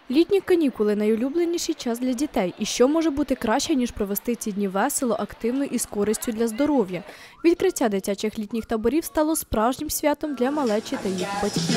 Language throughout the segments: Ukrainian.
Літні канікули – найулюбленіший час для дітей. І що може бути краще, ніж провести ці дні весело, активно і з користю для здоров'я? Відкриття дитячих літніх таборів стало справжнім святом для малечі та їх батьків.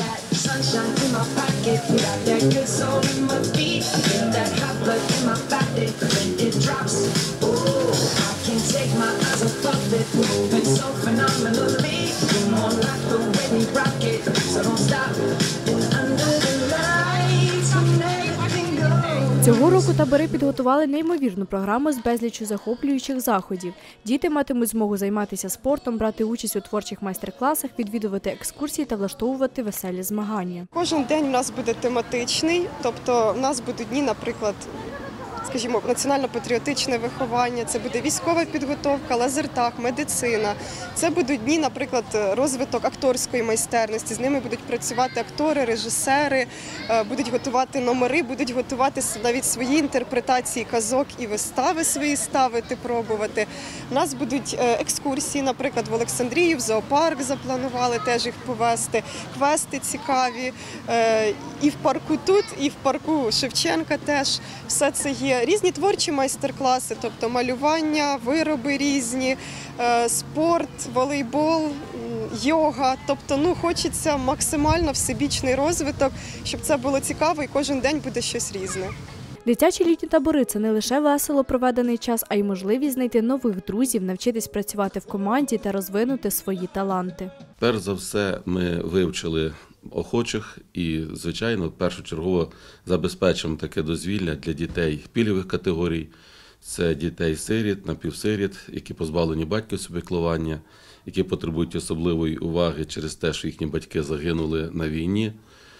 Цього року табори підготували неймовірну програму з безліччю захоплюючих заходів. Діти матимуть змогу займатися спортом, брати участь у творчих майстер-класах, відвідувати екскурсії та влаштовувати веселі змагання. Кожен день у нас буде тематичний, тобто у нас будуть дні, наприклад, скажімо, національно-патріотичне виховання, це буде військова підготовка, лазертаг, медицина. Це будуть дні, наприклад, розвиток акторської майстерності. З ними будуть працювати актори, режисери, будуть готувати номери, будуть готувати навіть свої інтерпретації казок і вистави свої ставити, пробувати. У нас будуть екскурсії, наприклад, в Олександрію, в зоопарк запланували теж їх повести, квести цікаві. І в парку тут, і в парку Шевченка теж все це є. Різні творчі майстер-класи, тобто малювання, вироби різні, спорт, волейбол, йога. Тобто, хочеться максимально всебічний розвиток, щоб це було цікаво і кожен день буде щось різне. Дитячі літні табори – це не лише весело проведений час, а й можливість знайти нових друзів, навчитись працювати в команді та розвинути свої таланти. Перш за все, ми вивчили охочих і, звичайно, першочергово забезпечимо таке дозвілля для дітей пільгових категорій. Це дітей-сиріт, напівсиріт, які позбавлені батьківського піклування, які потребують особливої уваги через те, що їхні батьки загинули на війні.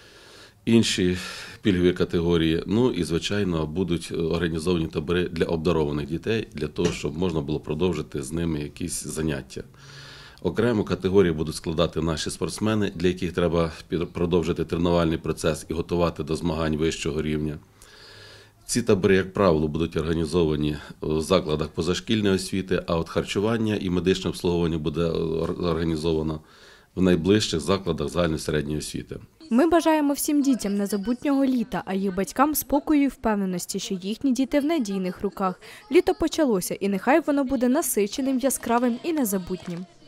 Інші пільгові категорії, і, звичайно, будуть організовані табори для обдарованих дітей, для того, щоб можна було продовжити з ними якісь заняття. Окрему категорію будуть складати наші спортсмени, для яких треба продовжити тренувальний процес і готувати до змагань вищого рівня. Ці табори, як правило, будуть організовані в закладах позашкільної освіти, а от харчування і медичне обслуговування буде організовано в найближчих закладах загальної середньої освіти. Ми бажаємо всім дітям незабутнього літа, а їх батькам спокою і впевненості, що їхні діти в надійних руках. Літо почалося, і нехай воно буде насиченим, яскравим і незабутнім.